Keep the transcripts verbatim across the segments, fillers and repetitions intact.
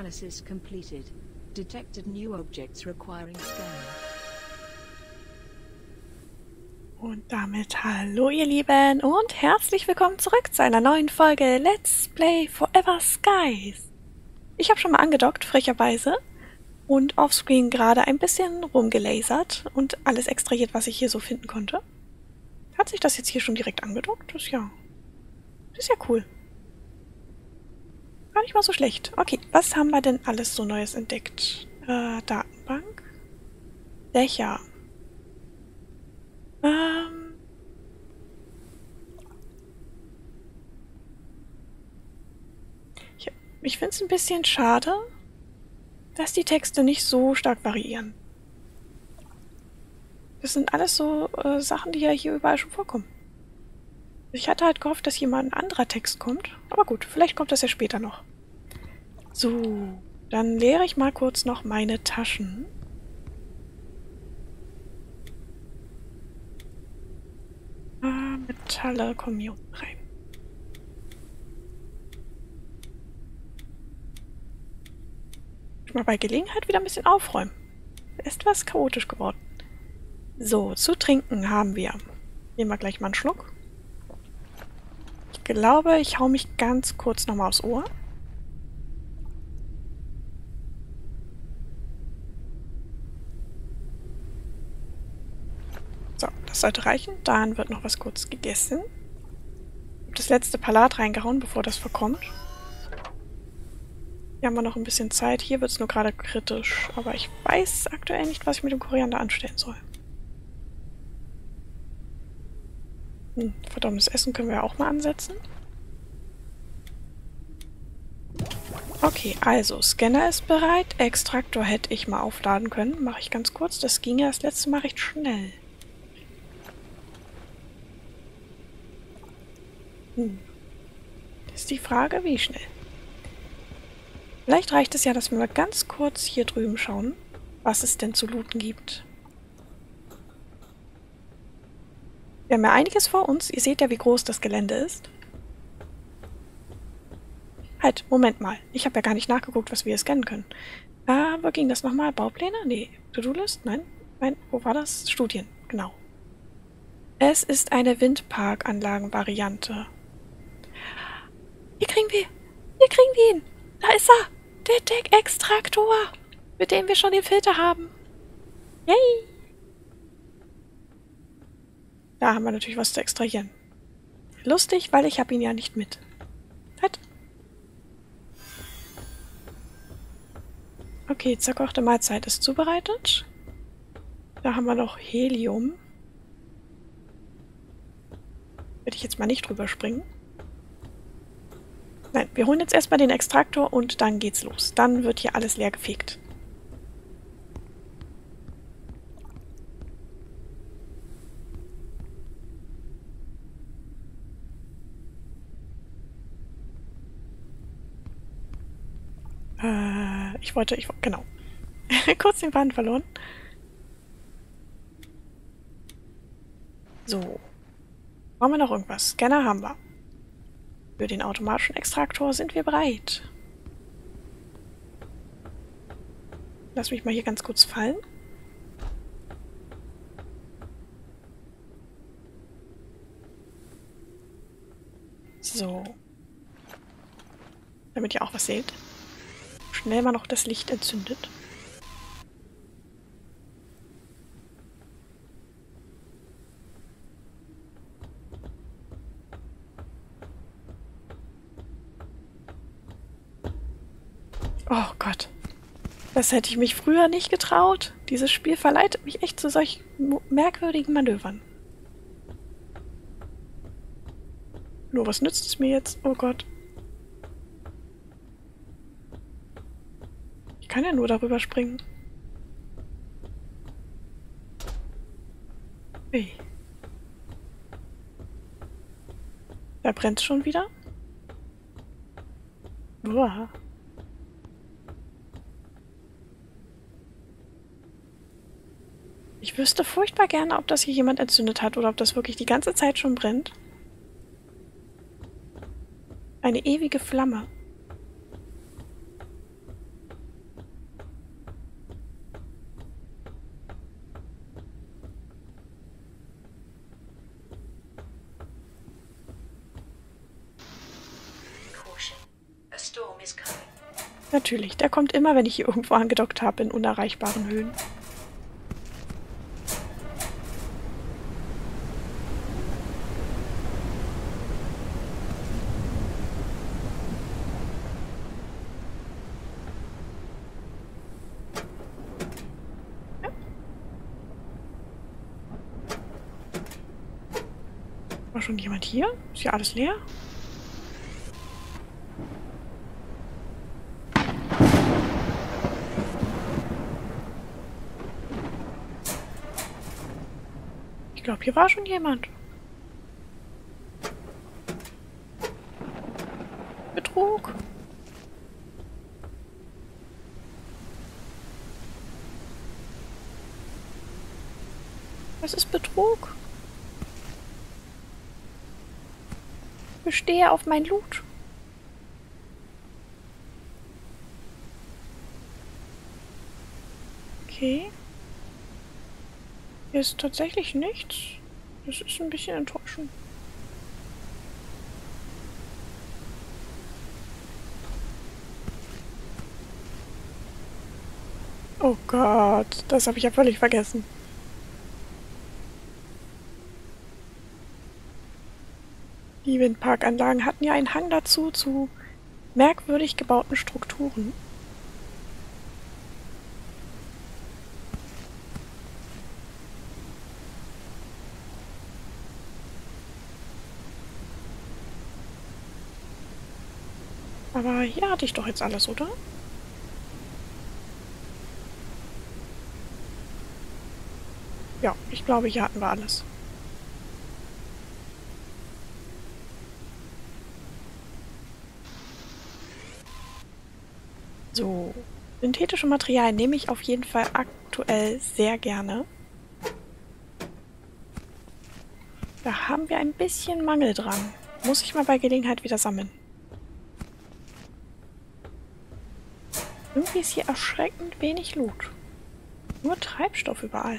Analysis completed. Detected new objects requiring scanning. Und damit hallo ihr Lieben und herzlich willkommen zurück zu einer neuen Folge Let's Play Forever Skies. Ich habe schon mal angedockt, frecherweise, und offscreen gerade ein bisschen rumgelasert und alles extrahiert, was ich hier so finden konnte. Hat sich das jetzt hier schon direkt angedockt? Das ist ja, das ist ja cool. Gar nicht mal so schlecht. Okay, was haben wir denn alles so Neues entdeckt? Äh, Datenbank. Dächer. Ähm. Ich, ich finde es ein bisschen schade, dass die Texte nicht so stark variieren. Das sind alles so äh, Sachen, die ja hier überall schon vorkommen. Ich hatte halt gehofft, dass hier mal ein anderer Text kommt. Aber gut, vielleicht kommt das ja später noch. So, dann leere ich mal kurz noch meine Taschen. Ah, Metalle kommen hier unten rein. Ich mal bei Gelegenheit wieder ein bisschen aufräumen. Ist was chaotisch geworden. So, zu trinken haben wir. Nehmen wir gleich mal einen Schluck. Ich glaube, ich hau mich ganz kurz nochmal aufs Ohr. So, das sollte reichen. Dann wird noch was kurz gegessen. Ich habe das letzte Palat reingehauen, bevor das verkommt. Hier haben wir noch ein bisschen Zeit. Hier wird es nur gerade kritisch. Aber ich weiß aktuell nicht, was ich mit dem Koriander anstellen soll. Hm, verdammtes Essen können wir ja auch mal ansetzen. Okay, also Scanner ist bereit. Extraktor hätte ich mal aufladen können. Mache ich ganz kurz. Das ging ja das letzte Mal recht schnell. Hm. Das ist die Frage, wie schnell. Vielleicht reicht es ja, dass wir mal ganz kurz hier drüben schauen, was es denn zu looten gibt. Wir haben ja einiges vor uns. Ihr seht ja, wie groß das Gelände ist. Halt, Moment mal. Ich habe ja gar nicht nachgeguckt, was wir hier scannen können. Ah, wo ging das nochmal? Baupläne? Nee. To-Do-List? Nein. Nein. Wo war das? Studien. Genau. Es ist eine Windparkanlagen-Variante. Hier kriegen wir... Hier kriegen wir ihn! Da ist er! Der Deck-Extraktor! Mit dem wir schon den Filter haben. Yay! Da haben wir natürlich was zu extrahieren. Lustig, weil ich habe ihn ja nicht mit. Halt. Okay, zerkochte Mahlzeit ist zubereitet. Da haben wir noch Helium. Werde ich jetzt mal nicht drüber springen. Nein, wir holen jetzt erstmal den Extraktor und dann geht's los. Dann wird hier alles leer gefegt. Äh, ich wollte, ich genau. Kurz den Faden verloren. So. Brauchen wir noch irgendwas? Scanner haben wir. Für den automatischen Extraktor sind wir bereit. Lass mich mal hier ganz kurz fallen. So. Damit ihr auch was seht. Schnell mal noch das Licht entzündet. Oh Gott. Das hätte ich mich früher nicht getraut. Dieses Spiel verleitet mich echt zu solch merkwürdigen Manövern. Nur was nützt es mir jetzt? Oh Gott. Ich kann ja nur darüber springen. Hey. Da brennt es schon wieder. Uah. Ich wüsste furchtbar gerne, ob das hier jemand entzündet hat oder ob das wirklich die ganze Zeit schon brennt. Eine ewige Flamme. Natürlich, der kommt immer, wenn ich hier irgendwo angedockt habe, in unerreichbaren Höhen. War schon jemand hier? Ist hier alles leer? Ich glaube, hier war schon jemand. Betrug. Was ist Betrug? Ich bestehe auf mein Loot. Okay. Hier ist tatsächlich nichts. Das ist ein bisschen enttäuschend. Oh Gott, das habe ich ja völlig vergessen. Die Windparkanlagen hatten ja einen Hang dazu, zu merkwürdig gebauten Strukturen. Aber hier hatte ich doch jetzt alles, oder? Ja, ich glaube, hier hatten wir alles. So, synthetische Materialien nehme ich auf jeden Fall aktuell sehr gerne. Da haben wir ein bisschen Mangel dran. Muss ich mal bei Gelegenheit wieder sammeln. Irgendwie ist hier erschreckend wenig Loot. Nur Treibstoff überall.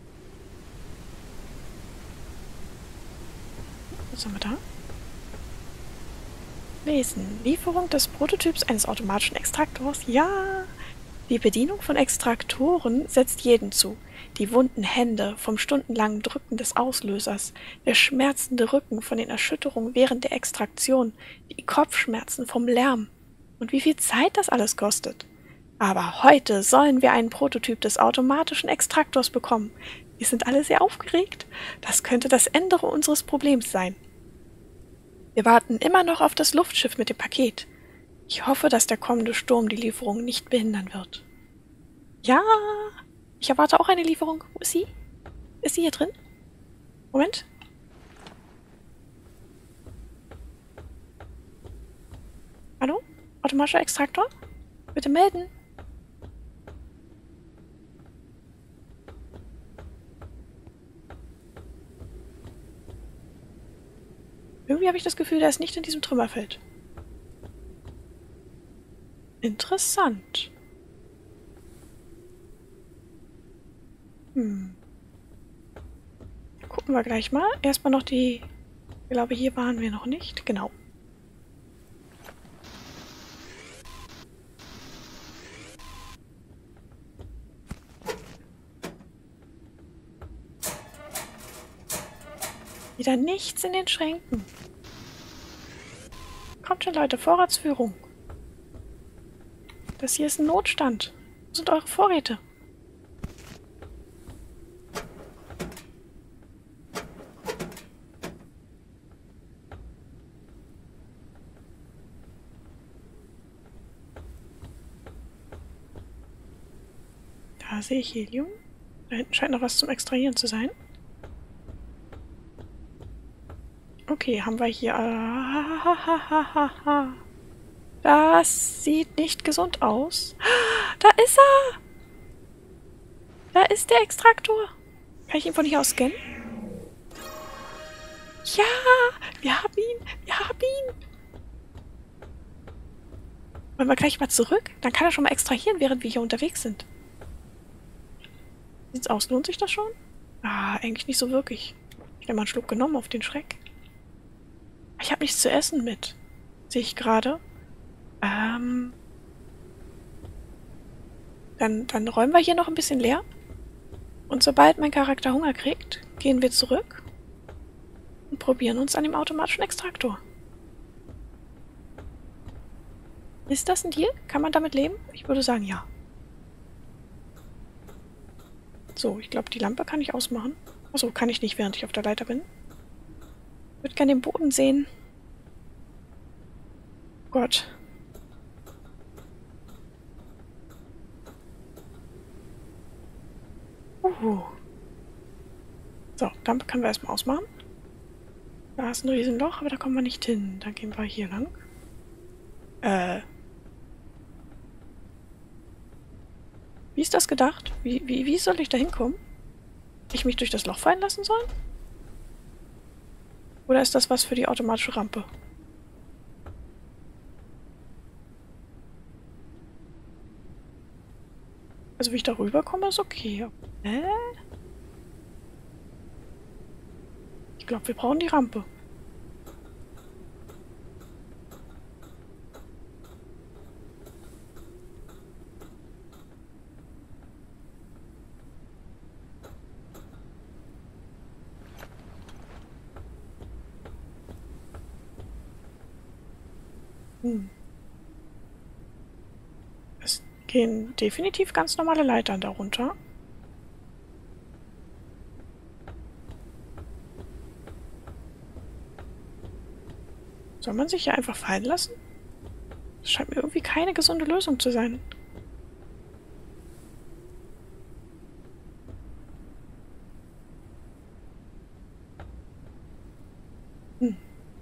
Was haben wir da? Lesen. Lieferung des Prototyps eines automatischen Extraktors. Ja! Die Bedienung von Extraktoren setzt jeden zu. Die wunden Hände vom stundenlangen Drücken des Auslösers, der schmerzende Rücken von den Erschütterungen während der Extraktion, die Kopfschmerzen vom Lärm. Und wie viel Zeit das alles kostet. Aber heute sollen wir einen Prototyp des automatischen Extraktors bekommen. Wir sind alle sehr aufgeregt. Das könnte das Ende unseres Problems sein. Wir warten immer noch auf das Luftschiff mit dem Paket. Ich hoffe, dass der kommende Sturm die Lieferung nicht behindern wird. Ja, ich erwarte auch eine Lieferung. Wo ist sie? Ist sie hier drin? Moment. Hallo? Automatischer Extraktor? Bitte melden. Irgendwie habe ich das Gefühl, der ist nicht in diesem Trümmerfeld. Interessant. Hm. Gucken wir gleich mal. Erstmal noch die... Ich glaube, hier waren wir noch nicht. Genau. Wieder nichts in den Schränken. Kommt schon, Leute, Vorratsführung. Das hier ist ein Notstand. Wo sind eure Vorräte? Da sehe ich Helium. Da hinten scheint noch was zum Extrahieren zu sein. Okay, haben wir hier... Das sieht nicht gesund aus. Da ist er! Da ist der Extraktor. Kann ich ihn von hier aus scannen? Ja! Wir haben ihn! Wir haben ihn! Wollen wir gleich mal zurück? Dann kann er schon mal extrahieren, während wir hier unterwegs sind. Sieht's aus? Lohnt sich das schon? Ah, eigentlich nicht so wirklich. Ich habe mal einen Schluck genommen auf den Schreck. Ich habe nichts zu essen mit. Sehe ich gerade. Ähm. Dann, dann räumen wir hier noch ein bisschen leer. Und sobald mein Charakter Hunger kriegt, gehen wir zurück und probieren uns an dem automatischen Extraktor. Ist das ein Deal? Kann man damit leben? Ich würde sagen, ja. So, ich glaube, die Lampe kann ich ausmachen. Achso, kann ich nicht, während ich auf der Leiter bin. Ich würde gerne den Boden sehen. Gott. Uh. So, Lampe können wir erstmal ausmachen. Da ist ein Riesenloch, aber da kommen wir nicht hin. Dann gehen wir hier lang. Äh. Wie ist das gedacht? Wie, wie, wie soll ich da hinkommen? Ich mich durch das Loch fallen lassen soll? Oder ist das was für die automatische Rampe? Also wie ich da rüberkomme, ist okay. Hä? Ich glaube, wir brauchen die Rampe. Hm. Es gehen definitiv ganz normale Leitern darunter. Soll man sich hier einfach fallen lassen? Das scheint mir irgendwie keine gesunde Lösung zu sein. Hm.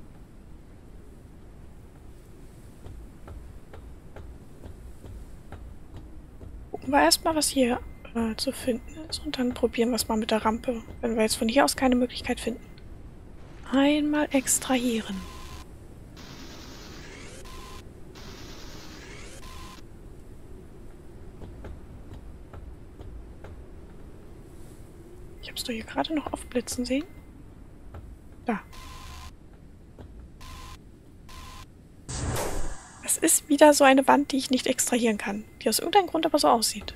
Gucken wir erstmal, was hier äh, zu finden ist und dann probieren wir es mal mit der Rampe, wenn wir jetzt von hier aus keine Möglichkeit finden. Einmal extrahieren. Ich habe es doch hier gerade noch aufblitzen sehen. Da. Es ist wieder so eine Wand, die ich nicht extrahieren kann, die aus irgendeinem Grund aber so aussieht.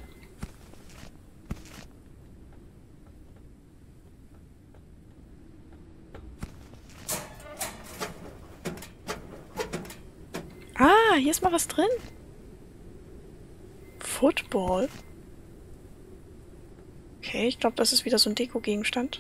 Ah, hier ist mal was drin. Football. Okay, ich glaube, das ist wieder so ein Deko-Gegenstand.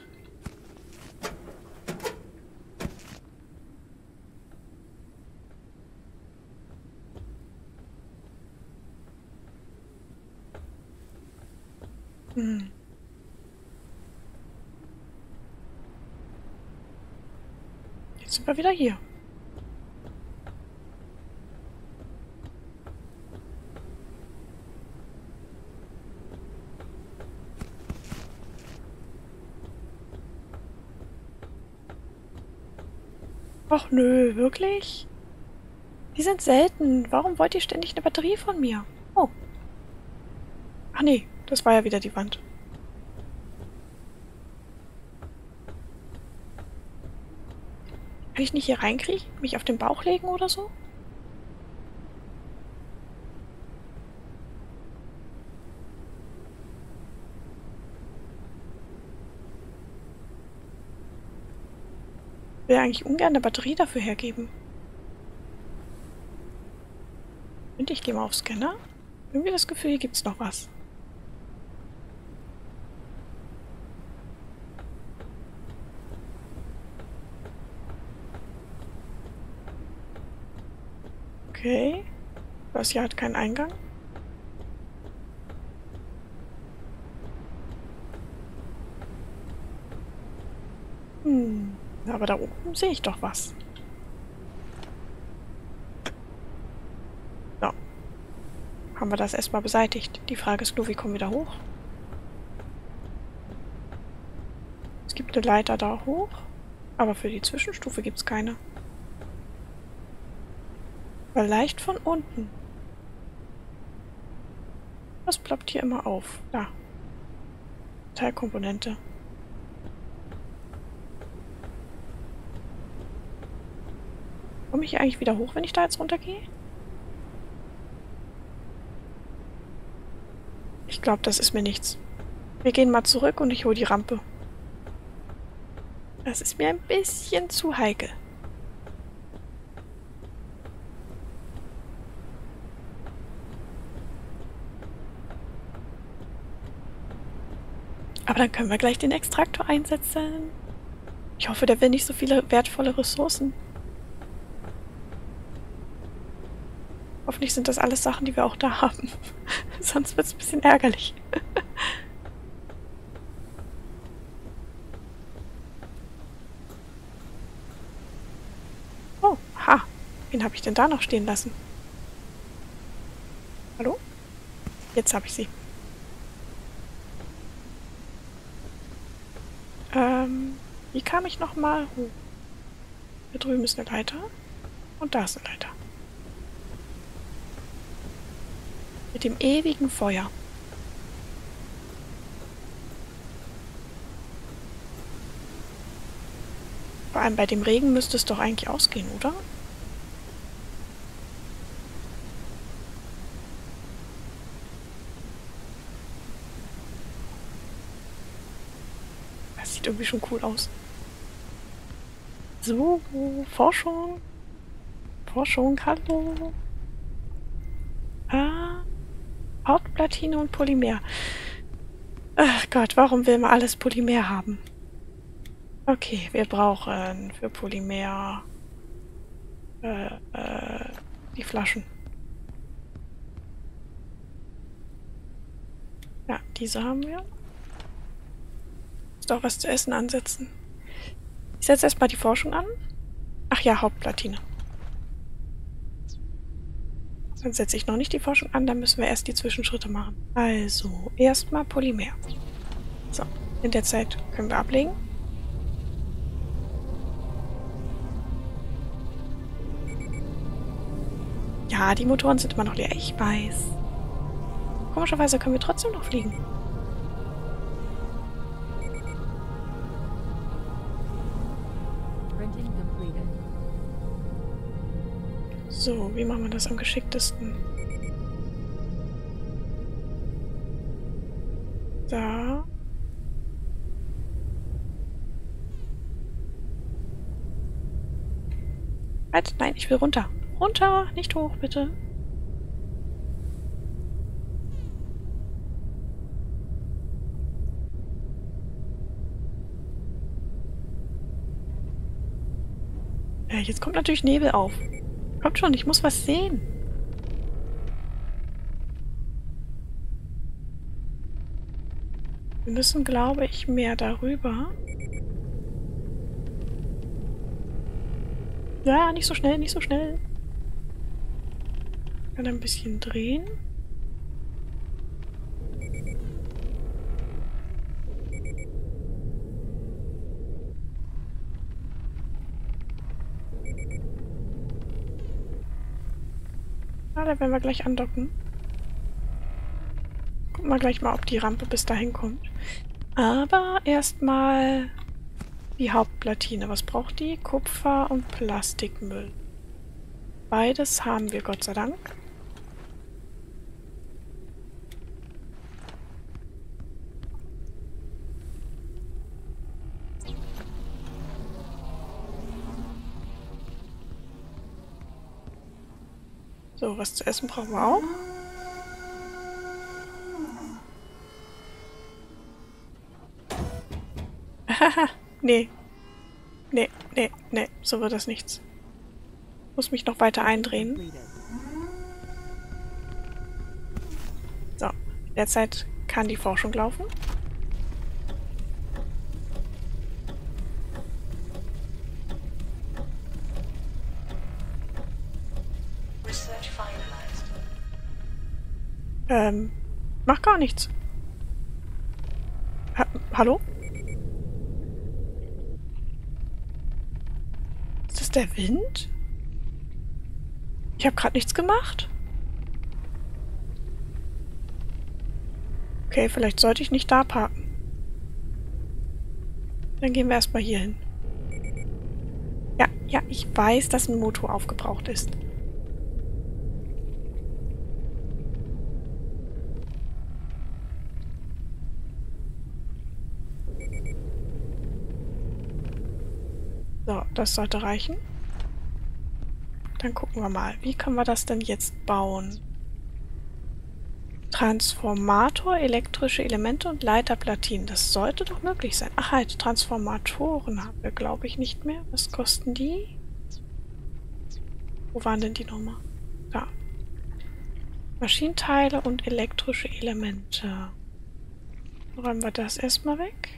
Hm. Jetzt sind wir wieder hier. Och nö, wirklich? Die sind selten. Warum wollt ihr ständig eine Batterie von mir? Oh. Ach nee, das war ja wieder die Wand. Kann ich nicht hier reinkriechen? Mich auf den Bauch legen oder so? Ich will eigentlich ungern eine Batterie dafür hergeben. Und ich gehe mal auf Scanner. Irgendwie das Gefühl, hier gibt's noch was. Okay. Das hier hat keinen Eingang. Hm. Aber da oben sehe ich doch was. So. Haben wir das erstmal beseitigt. Die Frage ist nur, wie kommen wir da hoch? Es gibt eine Leiter da hoch, aber für die Zwischenstufe gibt es keine. Vielleicht von unten. Was ploppt hier immer auf? Da. Teilkomponente. Komme ich hier eigentlich wieder hoch, wenn ich da jetzt runtergehe? glaube, das ist mir nichts. Wir gehen mal zurück und ich hole die Rampe. Das ist mir ein bisschen zu heikel. Aber dann können wir gleich den Extraktor einsetzen. Ich hoffe, der will nicht so viele wertvolle Ressourcen. Hoffentlich sind das alles Sachen, die wir auch da haben. Sonst wird es ein bisschen ärgerlich. Oh, ha. Wen habe ich denn da noch stehen lassen? Hallo? Jetzt habe ich sie. Ähm, wie kam ich nochmal hoch? Hier drüben ist eine Leiter. Und da ist eine Leiter. Mit dem ewigen Feuer. Vor allem bei dem Regen müsste es doch eigentlich ausgehen, oder? Das sieht irgendwie schon cool aus. So, Forschung. Forschung, hallo. Ah, Hautplatine und Polymer. Ach Gott, warum will man alles Polymer haben? Okay, wir brauchen für Polymer äh, äh, die Flaschen. Ja, diese haben wir. Ist auch was zu essen ansetzen. Ich setze erstmal die Forschung an. Ach ja, Hauptplatine. Dann setze ich noch nicht die Forschung an, dann müssen wir erst die Zwischenschritte machen. Also, erstmal Polymer. So, in der Zeit können wir ablegen. Ja, die Motoren sind immer noch leer, ich weiß. Komischerweise können wir trotzdem noch fliegen. So, wie machen wir das am geschicktesten? Da. Halt, nein, ich will runter. Runter, nicht hoch, bitte. Ja, jetzt kommt natürlich Nebel auf. Kommt schon, ich muss was sehen. Wir müssen, glaube ich, mehr darüber. Ja, nicht so schnell, nicht so schnell. Ich kann ein bisschen drehen. Ah, da werden wir gleich andocken. Gucken wir gleich mal, ob die Rampe bis dahin kommt. Aber erstmal die Hauptplatine. Was braucht die? Kupfer und Plastikmüll. Beides haben wir, Gott sei Dank. So, was zu essen brauchen wir auch. Haha, nee. Nee, nee, nee, so wird das nichts. Muss mich noch weiter eindrehen. So, derzeit kann die Forschung laufen. Ähm, mach gar nichts. Ha Hallo? Ist das der Wind? Ich habe gerade nichts gemacht. Okay, vielleicht sollte ich nicht da parken. Dann gehen wir erstmal hier hin. Ja, ja, ich weiß, dass ein Motor aufgebraucht ist. So, das sollte reichen. Dann gucken wir mal, wie können wir das denn jetzt bauen? Transformator, elektrische Elemente und Leiterplatinen. Das sollte doch möglich sein. Ach halt, Transformatoren haben wir, glaube ich, nicht mehr. Was kosten die? Wo waren denn die nochmal? Da. Maschinenteile und elektrische Elemente. Räumen wir das erstmal weg.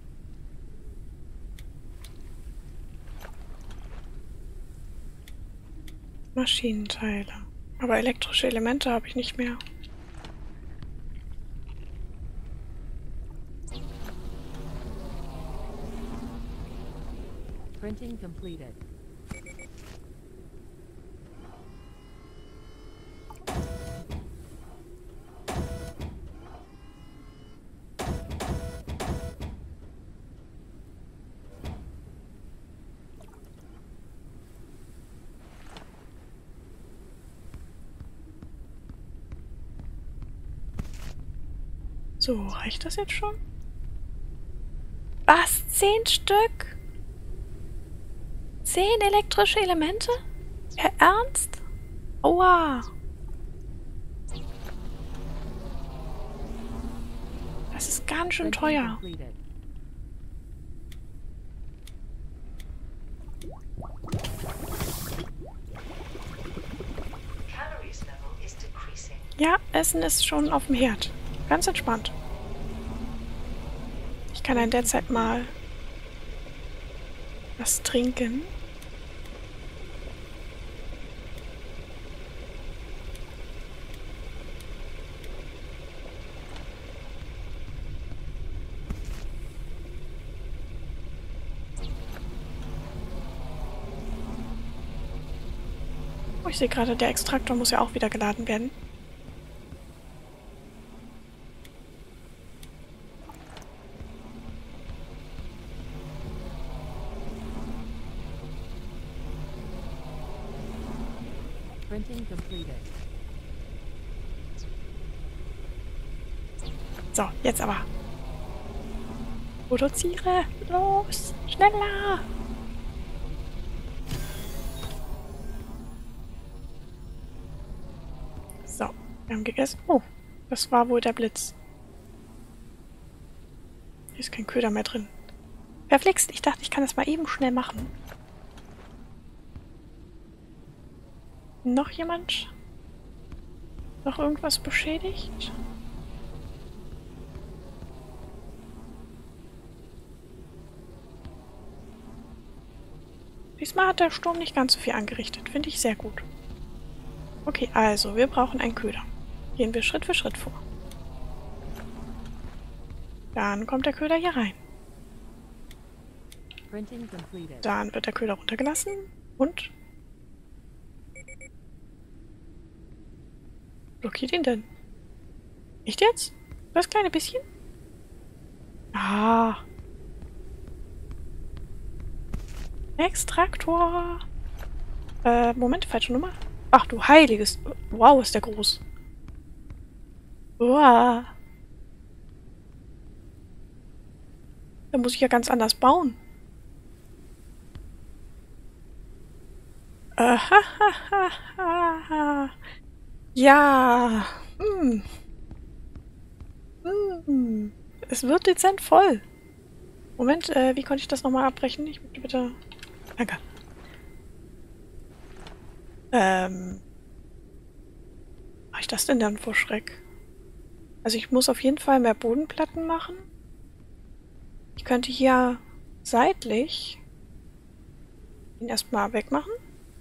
Maschinenteile. Aber elektrische Elemente habe ich nicht mehr. Printing completed. So, reicht das jetzt schon? Was? Zehn Stück? Zehn elektrische Elemente? Ja, ernst? Oha. Das ist ganz schön teuer. Ja, Essen ist schon auf dem Herd. Ganz entspannt. Ich kann in der Zeit mal was trinken. Oh, ich sehe gerade, der Extraktor muss ja auch wieder geladen werden. Printing completed. So, jetzt aber. Produziere! Los! Schneller! So, wir haben gegessen. Oh, das war wohl der Blitz. Hier ist kein Köder mehr drin. Verflixt, ich dachte, ich kann das mal eben schnell machen. Noch jemand? Noch irgendwas beschädigt? Diesmal hat der Sturm nicht ganz so viel angerichtet. Finde ich sehr gut. Okay, also, wir brauchen einen Köder. Gehen wir Schritt für Schritt vor. Dann kommt der Köder hier rein. Dann wird der Köder runtergelassen und blockiert ihn denn? Nicht jetzt? Das kleine bisschen? Ah. Extraktor. Äh, Moment, falsche Nummer. Ach du heiliges. Wow, ist der groß. Uah. Da muss ich ja ganz anders bauen. Ahahaha. Ja. Hm. Hm. Es wird dezent voll. Moment, äh, wie konnte ich das nochmal abbrechen? Ich möchte bitte... Danke. Ähm... Was mache ich das denn dann vor Schreck? Also ich muss auf jeden Fall mehr Bodenplatten machen. Ich könnte hier seitlich ihn erstmal wegmachen.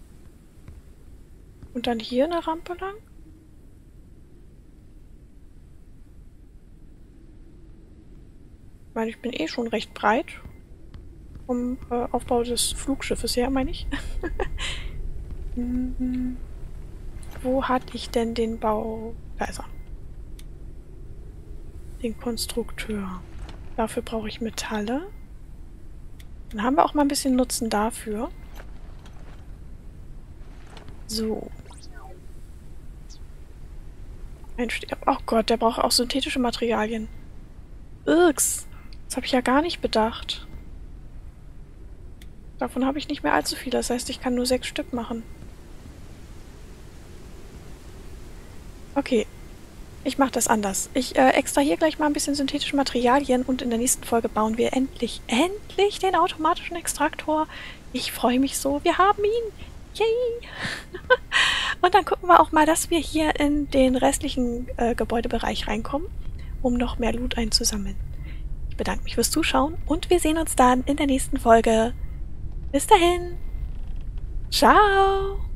Und dann hier eine Rampe lang. Ich meine, ich bin eh schon recht breit. Vom äh, Aufbau des Flugschiffes her, meine ich. mhm. Wo hatte ich denn den Bau... Da ist er. Den Konstrukteur. Dafür brauche ich Metalle. Dann haben wir auch mal ein bisschen Nutzen dafür. So. Ein Ste- oh Gott, der braucht auch synthetische Materialien. Irks. Das habe ich ja gar nicht bedacht. Davon habe ich nicht mehr allzu viel. Das heißt, ich kann nur sechs Stück machen. Okay. Ich mache das anders. Ich äh, extrahiere gleich mal ein bisschen synthetische Materialien und in der nächsten Folge bauen wir endlich, endlich den automatischen Extraktor. Ich freue mich so. Wir haben ihn. Yay! Und dann gucken wir auch mal, dass wir hier in den restlichen äh, Gebäudebereich reinkommen, um noch mehr Loot einzusammeln. Ich bedanke mich fürs Zuschauen und wir sehen uns dann in der nächsten Folge. Bis dahin. Ciao!